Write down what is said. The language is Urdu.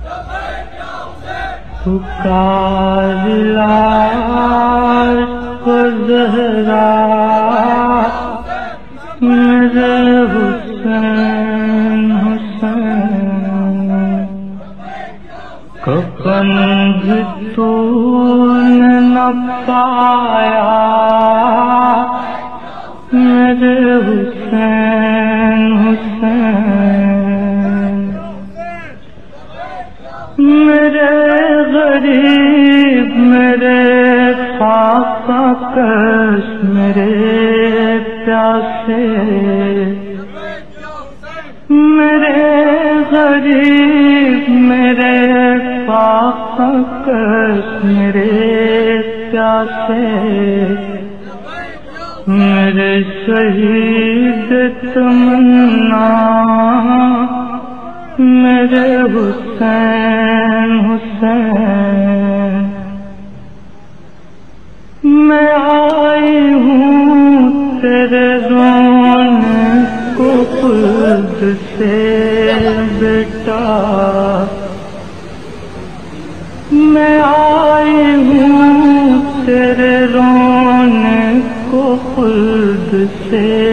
پکار لاش کو زہرا میرے حسین حسین کفن بھی تو نے نہ پایا میرے حسین حسین میرے غریب میرے فاقہ کش میرے پیاسے میرے غریب میرے فاقہ کش میرے پیاسے میرے شہید تمنا میرے حسین حسین میں آئی ہوں تیرے رونے کو خود سے بیٹا میں آئی ہوں تیرے رونے کو خود سے